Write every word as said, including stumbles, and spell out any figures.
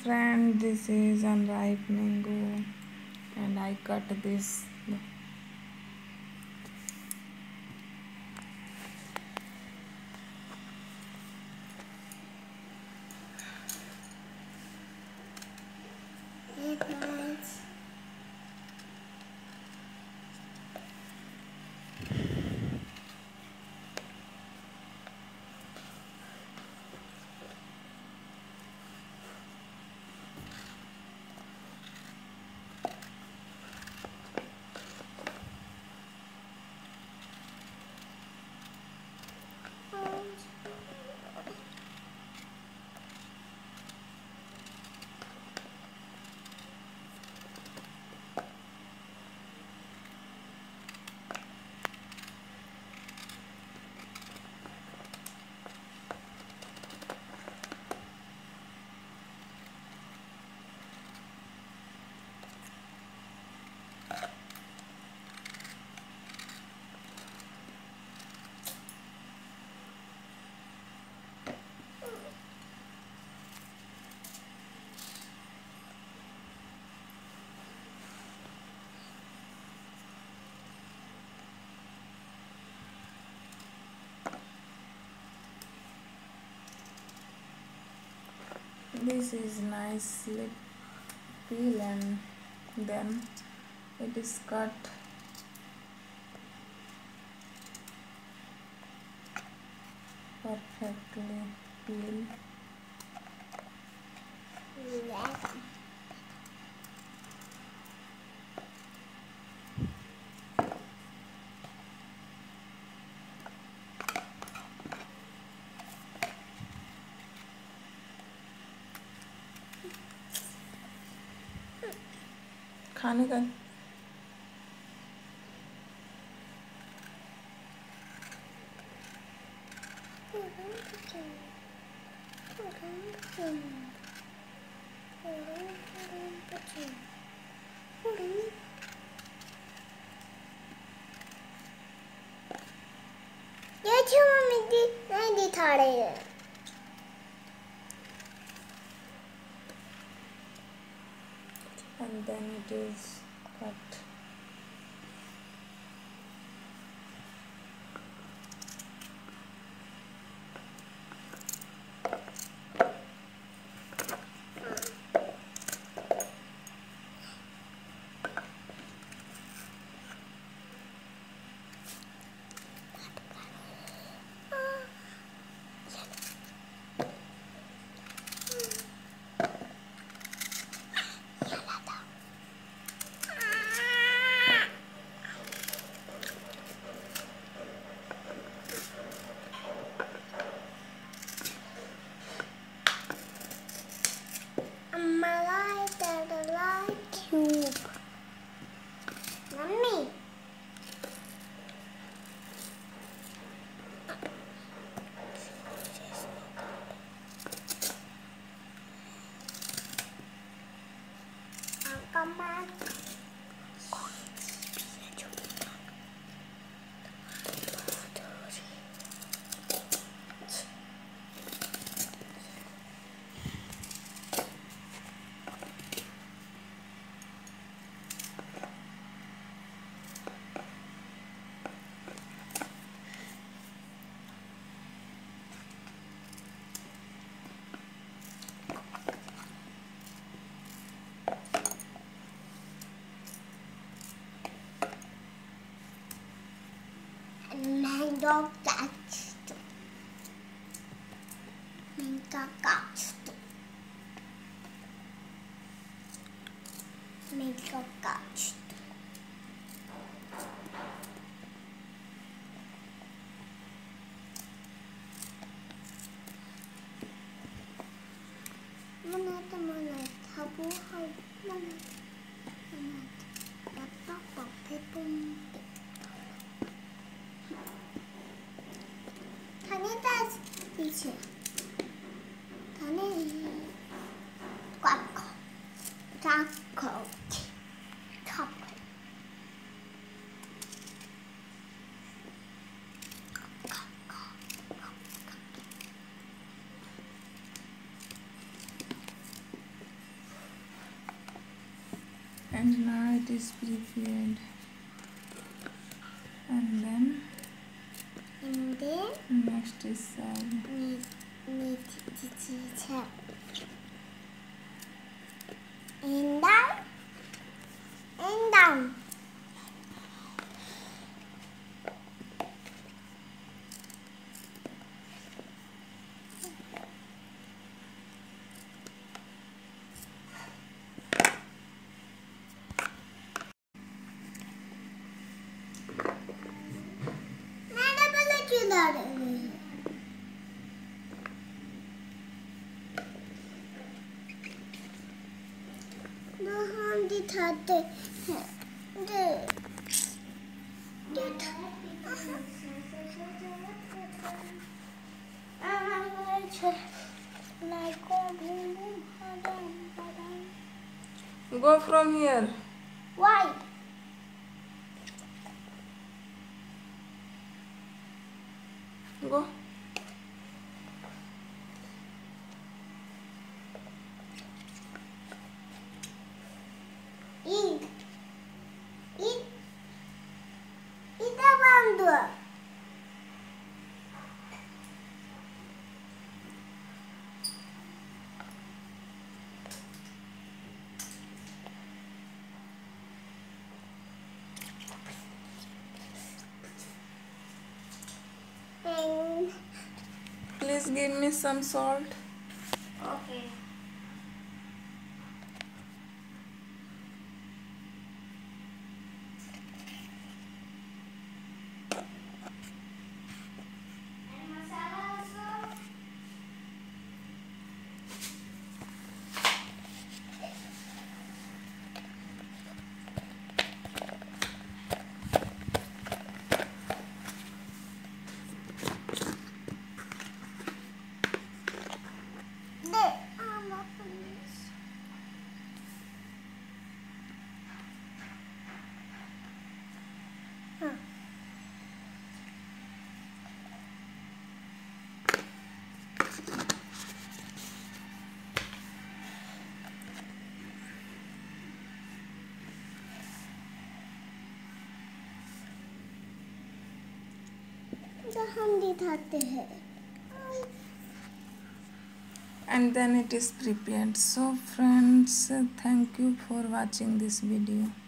friend, this is unripe mango and I cut this. Hey guys. This is nicely peel and then it is cut perfectly peel. Yeah. खाने का ये क्यों mummy दी नहीं दिखा रही है? and then it is cut. Malai Dadalai cube. Mummy. I'll come back. Mango cuts. Mango cuts. Mango cuts. Mana mana habu habu mana mana dapat pakai pun. 다니다스 이제 다니 꽉 꽉 탑 and now it is prepared. And then And then next is served. need need to teacher. And down and down. मैंने बोला क्यों ला रहे हैं? तो हम दिखाते हैं। दे Go from here. Why? Go. Ink. Ink. Ita bandu. And Please give me some salt. okay. And masala also. There. I'm open this. Huh. तो हम दिखाते हैं। And then it is prepared. So friends, thank you for watching this video.